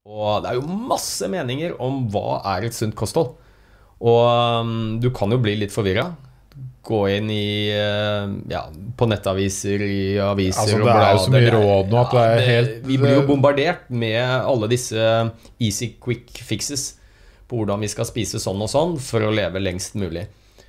Og det jo masse meninger om hva et sunt kosthold. Og du kan jo bli litt forvirret. Gå inn i, på nettaviser, i aviser Altså, og det blader. jo så mye råd nå at det helt... Vi blir jo bombardert med alle disse easy quick fixes på hvordan vi skal spise sånn og sånn for å leve lengst mulig.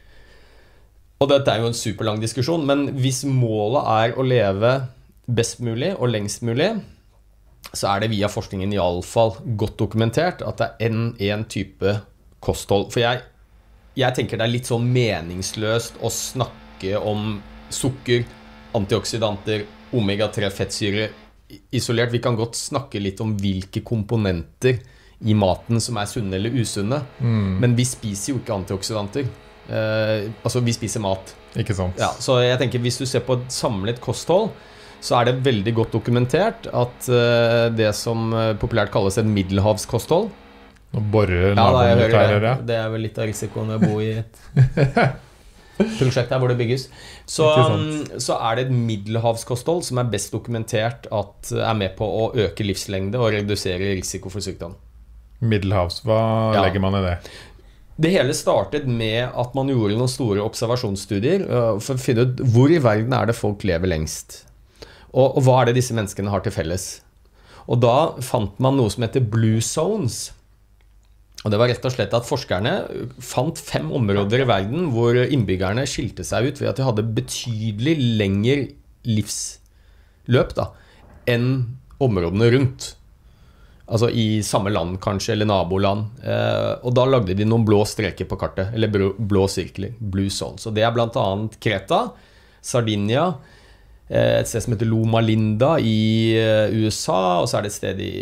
Og dette jo en superlang diskusjon, men hvis målet å leve best mulig og lengst mulig, så det via forskningen i alle fall godt dokumentert at det en type kosthold. For jeg tenker det litt sånn meningsløst å snakke om sukker, antioksidanter, omega-3 fettsyre isolert. Vi kan godt snakke litt om hvilke komponenter i maten som sunne eller usunne. Men vi spiser jo ikke antioksidanter. Altså vi spiser mat. Ikke sant? Ja, så jeg tenker hvis du ser på et samlet kosthold, så det veldig godt dokumentert at det som populært kalles en middelhavskosthold. Nå borer naboen litt her, ja. Det vel litt av risikoen å bo i et prosjekt her hvor det bygges. Så det et middelhavskosthold som best dokumentert at med på å øke livslengde og redusere risiko for sykdom. Middelhavs, hva legger man i det? Det hele startet med at man gjorde noen store observasjonsstudier for å finne ut hvor i verden det folk lever lengst. Og hva det disse menneskene har til felles. Og da fant man noe som heter Blue Zones. Og det var rett og slett at forskerne fant 5 områder i verden hvor innbyggerne skilte seg ut ved at de hadde betydelig lengre livsløp enn områdene rundt. Altså i samme land kanskje, eller naboland. Og da lagde de noen blå streker på kartet, eller blå sirkler, Blue Zones. Og det blant annet Kreta, Sardinia, et sted som heter Loma Linda i USA, og så det et sted i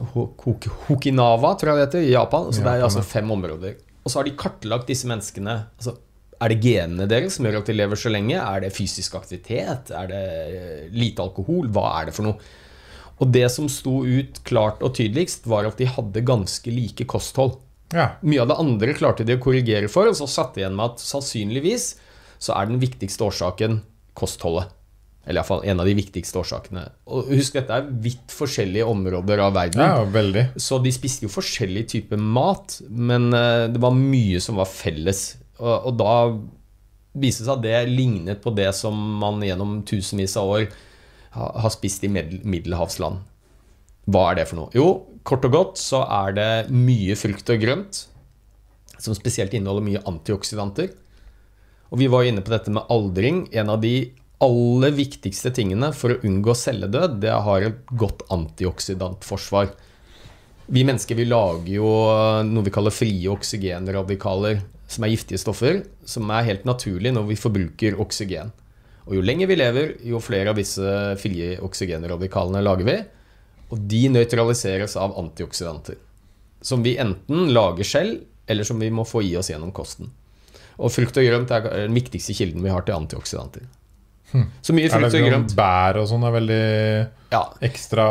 Okinawa, tror jeg det heter, i Japan. Så det altså 5 områder. Og så har de kartlagt disse menneskene. Altså, det genene deres som gjør at de lever så lenge? Det fysisk aktivitet? Det lite alkohol? Hva det for noe? Og det som sto ut klart og tydeligst var at de hadde ganske like kosthold. Ja. Mye av det andre klarte de å korrigere for, og så satt de igjen med at sannsynligvis så den viktigste årsaken kostholdet. Eller i hvert fall en av de viktigste årsakene. Og husk, dette vidt forskjellige områder av verden. Ja, veldig. Så de spiste jo forskjellige typer mat, men det var mye som var felles. Og da viste det seg at det lignet på det som man gjennom tusenvis av år har spist i middelhavsland. Hva det for noe? Jo, kort og godt så det mye frukt og grønt, som spesielt inneholder mye antioksidanter. Og vi var inne på dette med aldring. En av de aller viktigste tingene for å unngå celledød, det har et godt antioksidantforsvar. Vi mennesker, vi lager jo noe vi kaller frie oksygenradikaler, som giftige stoffer, som helt naturlig når vi forbruker oksygen. Og jo lenger vi lever, jo flere av disse frie oksygenradikalene lager vi, og de nøytraliseres av antioksidanter, som vi enten lager selv, eller som vi må få i oss gjennom kosten. Og frukt og grønt den viktigste kilden vi har til antioksidanter. Så mye frukt og grønt. Bær og sånn veldig ekstra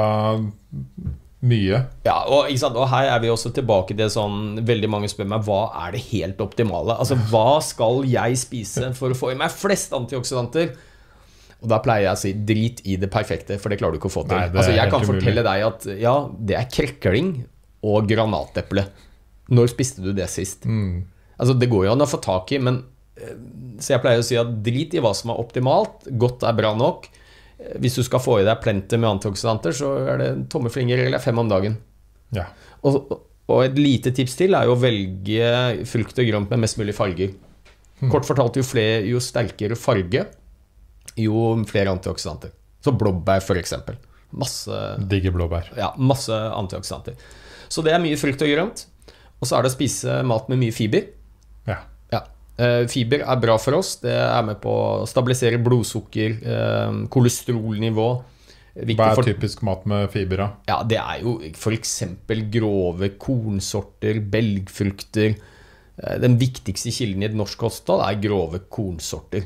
mye. Ja, og, ikke sant? Og her vi også tilbake til sånn, veldig mange spør meg, hva det helt optimale? Altså, hva skal jeg spise for å få i meg flest antioksidanter? Og da pleier jeg å si, drit i det perfekte, for det klarer du ikke å få til. Nei, altså, jeg kan fortelle deg at, ja, det krekling og granateple. Når spiste du det sist? Altså, det går jo an å få tak i, men så jeg pleier å si at drit i hva som optimalt, godt bra nok. Hvis du skal få i deg plenter med antioksidanter, så det tommeflinger eller 5 om dagen. Ja. Og et lite tips til jo å velge frukt og grønt med mest mulig farger. Kort fortalt, jo sterkere farge, jo flere antioksidanter. Så blåbær for eksempel. Digge blåbær. Ja, masse antioksidanter. Så det mye frukt og grønt. Og så det å spise mat med mye fiber. Ja. Fiber bra for oss. Det med på å stabilisere blodsukker, kolesterolnivå. Hva typisk mat med fiber da? Ja, det jo for eksempel grove kornsorter, belgfrukter. Den viktigste kilden i et norsk kosthold grove kornsorter.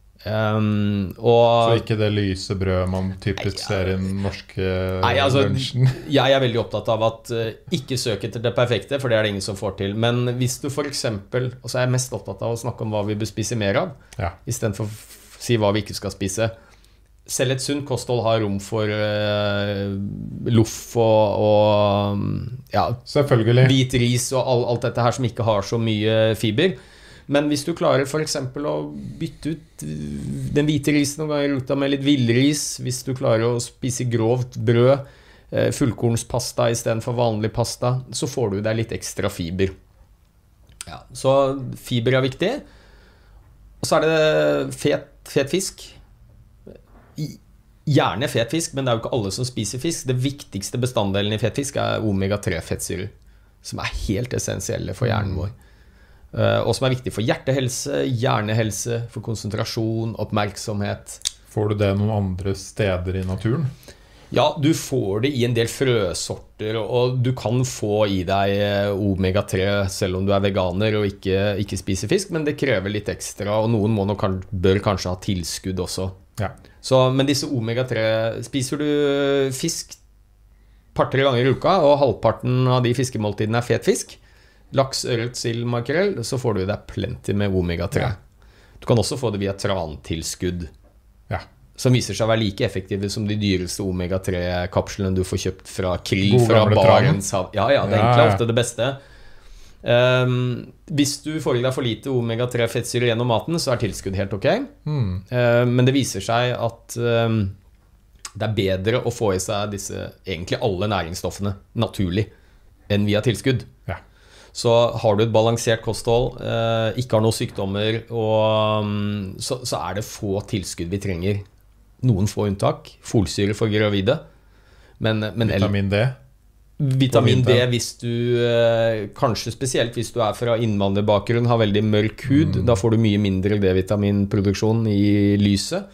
Så ikke det lyse brød man typisk ser i den norske lunsjen? Jeg veldig opptatt av at ikke søk etter det perfekte, for det det ingen som får til. Men hvis du for eksempel, og så jeg mest opptatt av å snakke om hva vi bør spise mer av, I stedet for å si hva vi ikke skal spise. Selv et sunt kosthold har rom for loff og ja, selvfølgelig. Hvit ris og alt dette her som ikke har så mye fiber. Men hvis du klarer for eksempel å bytte ut den hvite risen noen ganger ut med litt villris, hvis du klarer å spise grovt brød, fullkornspasta i stedet for vanlig pasta, så får du deg litt ekstra fiber. Ja, så fiber er viktig. Og så er det fet fisk. Gjerne fet fisk, men det er jo ikke alle som spiser fisk. Det viktigste bestanddelen i fet fisk er omega-3 fettsyrer, som er helt essensielle for hjernen vår. Og som er viktig for hjertehelse, hjernehelse, for konsentrasjon, oppmerksomhet. Får du det noen andre steder i naturen? Ja, du får det i en del frøsorter, og du kan få i deg omega-3 selv om du er veganer og ikke spiser fisk, men det krever litt ekstra, og noen bør kanskje ha tilskudd også. Ja. Så, men disse omega-3, spiser du fisk par-tre ganger i uka, og halvparten av de fiskemåltidene er fet fisk, laks, ørret, sild, makrell, så får du deg plenty med omega-3. Ja. Du kan også få det via trantilskudd, som viser seg å være like effektive som de dyreste omega-3-kapslene du får kjøpt fra krill, fra Barentshav. Ja, det er egentlig ofte det beste. Hvis du får i deg for lite omega-3-fettsyre gjennom maten, så er tilskudd helt ok. Men det viser seg at det er bedre å få i seg egentlig alle næringsstoffene naturlig enn via tilskudd. Ja. Så har du et balansert kosthold, ikke har noen sykdommer, så er det få tilskudd vi trenger. Noen få unntak, folsyre for gravide. Men vitamin D? Vitamin D hvis du, kanskje spesielt hvis du er fra innvandrerbakgrunn, har veldig mørk hud, da får du mye mindre D-vitaminproduksjon i lyset.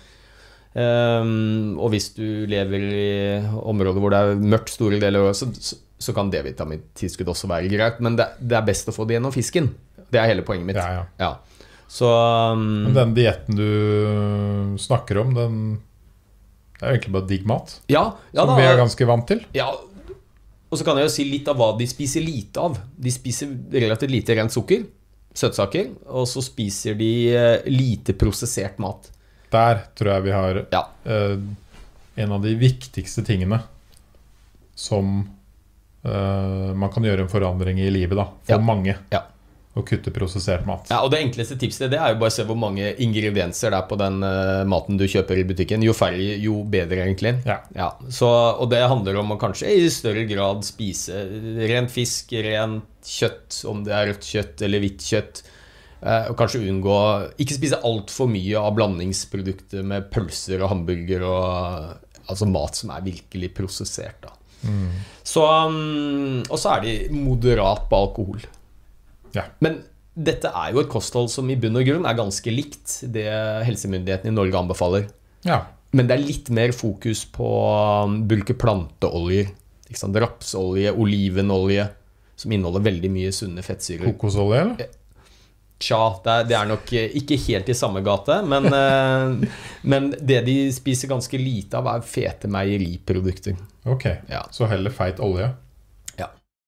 Og hvis du lever i områder hvor det er mørkt store deler av året, så kan D-vitamintilskudd også være greit, men det er best å få det gjennom fisken. Det er hele poenget mitt. Ja. Så, men den dietten du snakker om, det er egentlig bare digg mat, som vi er ganske vant til. Ja, og så kan jeg jo si litt av hva de spiser lite av. De spiser relativt lite rent sukker, søtsaker, og så spiser de lite prosessert mat. Der tror jeg vi har en av de viktigste tingene som man kan gjøre en forandring i livet da, for mange. Å kutte prosessert mat. Ja, og det enkleste tipset det er jo bare å se hvor mange ingredienser det er på den maten du kjøper i butikken. Jo færre, jo bedre egentlig. Ja. Så, og det handler om å kanskje i større grad spise rent fisk, rent kjøtt, om det er rødt kjøtt eller hvitt kjøtt. Og kanskje unngå, ikke spise alt for mye av blandingsprodukter med pølser og hamburger og altså mat som er virkelig prosessert da. Så, og så er de moderat på alkohol. Men dette er jo et kosthold som i bunn og grunn er ganske likt det helsemyndighetene i Norge anbefaler. Men det er litt mer fokus på bruke planteoljer, rapsolje, olivenolje, som inneholder veldig mye sunne fettsyrer. Kokosolje, eller? Tja, det er nok ikke helt i samme gate, men det de spiser ganske lite av er fete meieriprodukter. Ok, så heller feit olje?